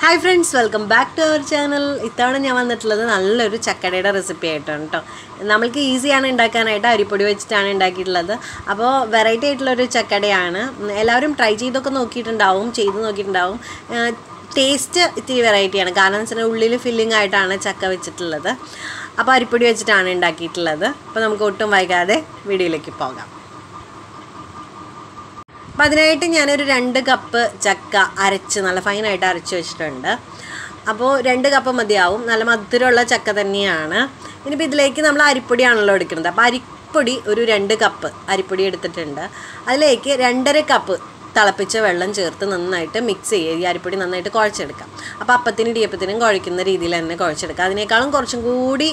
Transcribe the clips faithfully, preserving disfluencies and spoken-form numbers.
Hi friends, welcome back to our channel. ഇത്തവണ ഞാൻ വന്നിട്ടുള്ളത് നല്ലൊരു ചക്കടയുടെ റെസിപ്പി ആയിട്ടാണ് ട്ടോ. നമുക്ക് ഈസിയാണ് ഉണ്ടാക്കാനായിട്ട് അരിപ്പൊടി വെച്ചിട്ടാണ് ഉണ്ടാക്കിയിട്ടുള്ളത്. അപ്പോൾ വെറൈറ്റി ആയിട്ടുള്ള ഒരു ചക്കടയാണ്. എല്ലാവരും ട്രൈ ചെയ്തൊക്കെ നോക്കിയിട്ടുണ്ടാവും, ചെയ്ത് നോക്കിയിട്ടുണ്ടാവും. ടേസ്റ്റ് ഇത്തിരി വെറൈറ്റിയാണ്. കാരണം എന്ന് വെച്ചാൽ ഉള്ളിൽ ഫില്ലിംഗ് ആയിട്ടാണ് ചക്ക വെച്ചിട്ടുള്ളത്. അപ്പോൾ അരിപ്പൊടി വെച്ചിട്ടാണ് ഉണ്ടാക്കിയിട്ടുള്ളത്. അപ്പോൾ നമുക്ക് ഒട്ടും വൈകാതെ വീഡിയോയിലേക്ക് പോകാം. അപ്പോൾ അതിനായിട്ട് ഞാനൊരു രണ്ട് കപ്പ് ചക്ക അരച്ച് നല്ല ഫൈനായിട്ട് അരച്ച് വെച്ചിട്ടുണ്ട്. അപ്പോൾ രണ്ട് കപ്പ് മതിയാവും. നല്ല മധുരമുള്ള ചക്ക തന്നെയാണ്. ഇനിയിപ്പോൾ ഇതിലേക്ക് നമ്മൾ അരിപ്പൊടിയാണല്ലോ എടുക്കുന്നത്. അപ്പോൾ അരിപ്പൊടി ഒരു രണ്ട് കപ്പ് അരിപ്പൊടി എടുത്തിട്ടുണ്ട്. അതിലേക്ക് രണ്ടര കപ്പ് തിളപ്പിച്ച വെള്ളം ചേർത്ത് നന്നായിട്ട് മിക്സ് ചെയ്യുക. ഈ അരിപ്പൊടി നന്നായിട്ട് കുഴച്ചെടുക്കാം. അപ്പോൾ അപ്പത്തിനും ഇടിയപ്പത്തിനും കുഴക്കുന്ന രീതിയിൽ തന്നെ കുഴച്ചെടുക്കാം. അതിനേക്കാളും കുറച്ചും കൂടി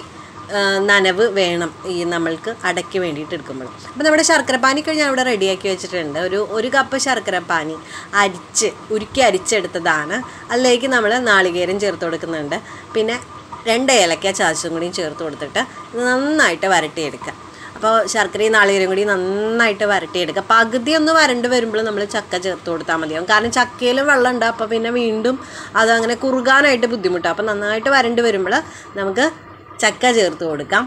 നനവ് വേണം ഈ നമ്മൾക്ക് അടയ്ക്ക് വേണ്ടിയിട്ട് എടുക്കുമ്പോൾ. അപ്പോൾ നമ്മുടെ ശർക്കരപ്പാനിക്ക് ഞാൻ ഇവിടെ റെഡിയാക്കി വെച്ചിട്ടുണ്ട്. ഒരു ഒരു കപ്പ് ശർക്കരപ്പാനി അരിച്ച് ഉരുക്കി അരിച്ചെടുത്തതാണ്. അതിലേക്ക് നമ്മൾ നാളികേരം ചേർത്ത് കൊടുക്കുന്നുണ്ട്. പിന്നെ രണ്ട് ഏലക്ക ചതച്ചും കൂടിയും ചേർത്ത് കൊടുത്തിട്ട് നന്നായിട്ട് വരട്ടിയെടുക്കുക. അപ്പോൾ ശർക്കരയും നാളികേരം കൂടി നന്നായിട്ട് വരട്ടിയെടുക്കുക. പകുതി ഒന്ന് വരണ്ട് വരുമ്പോൾ നമ്മൾ ചക്ക ചേർത്ത് കൊടുത്താൽ മതിയാവും. കാരണം ചക്കയിലും വെള്ളം ഉണ്ട്. അപ്പോൾ പിന്നെ വീണ്ടും അതങ്ങനെ കുറുകാനായിട്ട് ബുദ്ധിമുട്ടാണ്. അപ്പോൾ നന്നായിട്ട് വരണ്ട് വരുമ്പോൾ നമുക്ക് ചക്ക ചേർത്ത് കൊടുക്കാം.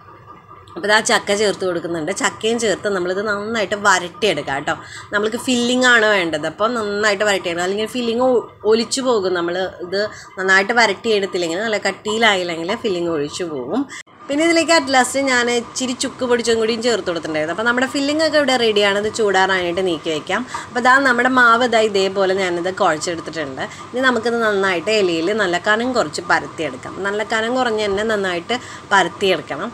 അപ്പോൾ ആ ചക്ക ചേർത്ത് കൊടുക്കുന്നുണ്ട്. ചക്കയും ചേർത്ത് നമ്മളിത് നന്നായിട്ട് വരട്ടിയെടുക്കാം കേട്ടോ. നമ്മൾക്ക് ഫില്ലിംഗ് ആണ് വേണ്ടത്. അപ്പോൾ നന്നായിട്ട് വരട്ടിയെടുക്കുക. അല്ലെങ്കിൽ ഫില്ലിങ് ഒലിച്ചു പോകും. നമ്മൾ ഇത് നന്നായിട്ട് വരട്ടിയെടുത്തില്ലെങ്കിൽ നല്ല കട്ടിയിലായില്ലെങ്കിൽ ഫില്ലിങ് ഒഴിച്ചു പോകും. പിന്നെ ഇതിലേക്ക് അറ്റ് ലാസ്റ്റ് ഞാൻ ഇച്ചിരി ചുക്ക് പൊടിച്ചും കൂടിയും ചേർത്ത് കൊടുത്തിട്ടുണ്ടായിരുന്നു. അപ്പോൾ നമ്മുടെ ഫില്ലിംഗ് ഒക്കെ ഇവിടെ റെഡിയാണ്. ഇത് ചൂടാറാനായിട്ട് നീക്കി വയ്ക്കാം. അപ്പോൾ ഇതാ നമ്മുടെ മാവ് ഇതാ ഇതേപോലെ ഞാനിത് കുഴച്ചെടുത്തിട്ടുണ്ട്. ഇനി നമുക്കിത് നന്നായിട്ട് ഇലയിൽ നല്ല കനം കുറച്ച് പരത്തിയെടുക്കാം. നല്ല കനം കുറഞ്ഞ് തന്നെ നന്നായിട്ട് പരത്തിയെടുക്കണം.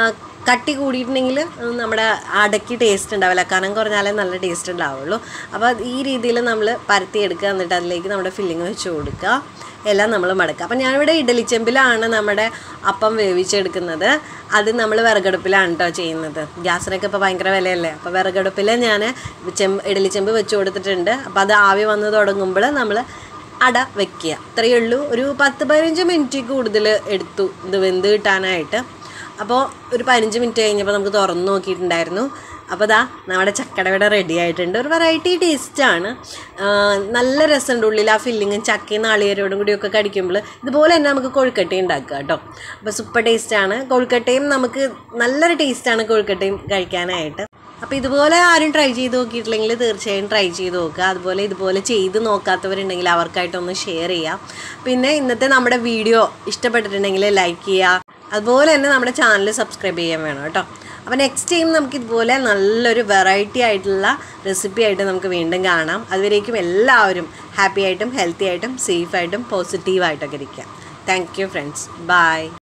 കട്ടി കൂടിയിട്ടുണ്ടെങ്കിൽ നമ്മുടെ അടയ്ക്ക് ടേസ്റ്റ് ഉണ്ടാവില്ല. കനം കുറഞ്ഞാലേ നല്ല ടേസ്റ്റ് ഉണ്ടാവുള്ളൂ. അപ്പോൾ ഈ രീതിയിൽ നമ്മൾ പരത്തിയെടുക്കുക. എന്നിട്ട് അതിലേക്ക് നമ്മുടെ ഫില്ലിങ് വെച്ച് കൊടുക്കുക. എല്ലാം നമ്മൾ മടക്കുക. അപ്പം ഞാനിവിടെ ഇഡലിച്ചെമ്പിലാണ് നമ്മുടെ അപ്പം വേവിച്ചെടുക്കുന്നത്. അത് നമ്മൾ വിറകടുപ്പിലാണ് കേട്ടോ ചെയ്യുന്നത്. ഗ്യാസിനൊക്കെ ഇപ്പോൾ ഭയങ്കര വിലയല്ലേ. അപ്പോൾ വിറകടുപ്പിൽ ഞാൻ ചെമ്പ് ഇഡലിച്ചെമ്പ് വെച്ച് കൊടുത്തിട്ടുണ്ട്. അപ്പോൾ അത് ആവി വന്ന് തുടങ്ങുമ്പോൾ നമ്മൾ അട വയ്ക്കുക. ഇത്രയേ ഉള്ളൂ. ഒരു പത്ത് പതിനഞ്ച് മിനിറ്റ് കൂടുതൽ എടുത്തു ഇത് വെന്ത് കിട്ടാനായിട്ട്. അപ്പോൾ ഒരു പതിനഞ്ച് മിനിറ്റ് കഴിഞ്ഞപ്പോൾ നമുക്ക് തുറന്ന് നോക്കിയിട്ടുണ്ടായിരുന്നു. അപ്പോൾ ദാ നമ്മുടെ ചക്കടയുടെ റെഡി ആയിട്ടുണ്ട്. ഒരു വെറൈറ്റി ടേസ്റ്റാണ്. നല്ല രസമുണ്ട്. ഉള്ളിൽ ആ ഫില്ലിങ്ങും ചക്കയും നാളികേരോടും കൂടിയൊക്കെ കടിക്കുമ്പോൾ ഇതുപോലെ തന്നെ നമുക്ക് കൊഴുക്കട്ടയും ഉണ്ടാക്കുക കേട്ടോ. അപ്പോൾ സൂപ്പർ ടേസ്റ്റാണ്. കൊഴുക്കട്ടയും നമുക്ക് നല്ലൊരു ടേസ്റ്റാണ് കൊഴുക്കട്ടയും കഴിക്കാനായിട്ട്. അപ്പോൾ ഇതുപോലെ ആരും ട്രൈ ചെയ്ത് നോക്കിയിട്ടില്ലെങ്കിൽ തീർച്ചയായും ട്രൈ ചെയ്ത് നോക്കുക. അതുപോലെ ഇതുപോലെ ചെയ്ത് നോക്കാത്തവരുണ്ടെങ്കിൽ അവർക്കായിട്ടൊന്ന് ഷെയർ ചെയ്യാം. പിന്നെ ഇന്നത്തെ നമ്മുടെ വീഡിയോ ഇഷ്ടപ്പെട്ടിട്ടുണ്ടെങ്കിൽ ലൈക്ക് ചെയ്യുക. അതുപോലെ തന്നെ നമ്മുടെ ചാനൽ സബ്സ്ക്രൈബ് ചെയ്യാൻ വേണം കേട്ടോ. അപ്പോൾ നെക്സ്റ്റ് ടൈം നമുക്കിതുപോലെ നല്ലൊരു വെറൈറ്റി ആയിട്ടുള്ള റെസിപ്പി ആയിട്ട് നമുക്ക് വീണ്ടും കാണാം. അതുവരേക്കും എല്ലാവരും ഹാപ്പി ആയിട്ടും ഹെൽത്തി ആയിട്ടും സേഫായിട്ടും പോസിറ്റീവായിട്ടൊക്കെ ഇരിക്കുക. Thank you friends. ബൈ.